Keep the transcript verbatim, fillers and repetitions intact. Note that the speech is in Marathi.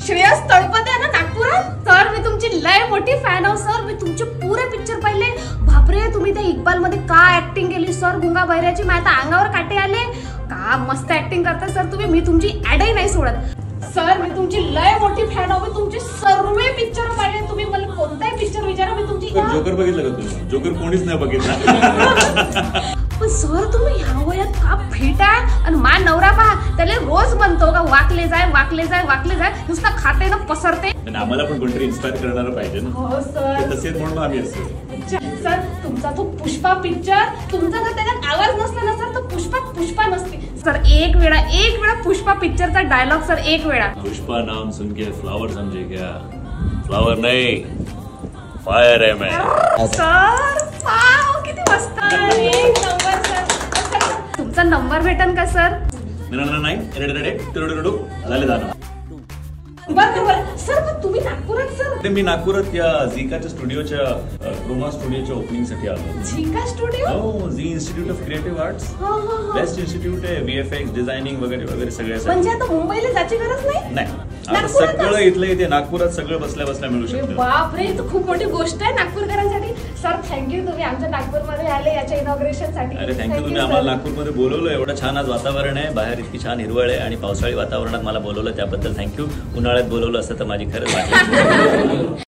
श्रेयस तळपते ना नागपुरात. सर मी तुमची लय मोठी फॅन आहो सर. मी तुमचे पुरे पिक्चर पाहिले. बापरे तुम्ही त्या इक्बाल मध्ये काय ऍक्टिंग केली सर. गुंगा बहिऱ्याची माझ्या अंगावर काटे आले. का मस्त ऍक्टिंग करता सर तुम्ही. मी तुमची ऍडही नाही सोडत सर. मी तुमची लय मोठी फॅन आहो. मी तुमचे सर्व पिक्चर पाहिले. तुम्ही मला कोणताही पिक्चर विचारा मी तुमची. जोकर बघितलं का तुम्ही. जोकर कोणीच नाही बघितला. पण सर तुम्ही ह्या वयात का फिट आहे. आणि मा नवरा पहा त्याला रोज म्हणतो का वाकले जाय वाकले जाय वाकले जाय. नुसता खाते ना पसरते. आम्हाला पण कोणतरी इन्स्पायर करणार पाहिजे ना. हो सर तसेच म्हणून आम्ही असतो. सर तुमचा तो पुष्पा पिक्चर तुमचा जर त्याच्यात आवाज नसला ना सर तर पुष्पा पुष्पा नसते सर. एक वेळा एक वेळा पुष्पा पिक्चरचा डायलॉग सर एक वेळा. पुष्पा नाम सुन के फ्लावर समझे क्या. फ्लावर नहीं फायर है मैं. सर वाव किती मस्त. एक नंबर सर. तुमचा नंबर भेटन का सर. नाही रेडे रेडे तुरडू तुरडू झाले जाणं. बरं बरं सर पण तुम्ही नागपुरात सर. मी नागपुरात या झिकाच्या स्टुडिओच्या क्रोमा स्टुडिओच्या ओपनिंग साठी आलो. झिका स्टुडिओ. हो Zee institute of creative arts. Best institute आहे. व्हीएफएक्स डिझायनिंग वगैरे वगैरे सगळ्या. म्हणजे आता मुंबईला जायची गरज नाही. नाही सगळं इथलं इथे नागपुरात सगळं बसल्या बसल्या मिळू शकतं. बापरे ही तर खूप मोठी गोष्ट आहे नागपूरकरांसाठी. सर थँक्यू तुम्ही आमच्या नागपूरमध्ये आले याच्या इनॉग्रेशन साठी. अरे थँक्यू तुम्ही आम्हाला नागपूरमध्ये बोलवलं. एवढं छान आज वातावरण आहे. बाहेर इतकी छान हिरवळ आहे आणि पावसाळी वातावरणात मला बोलवलं त्याबद्दल थँक्यू. उन्हाळ्यात बोलवलं असतं तर माझी खरंच वाटलं.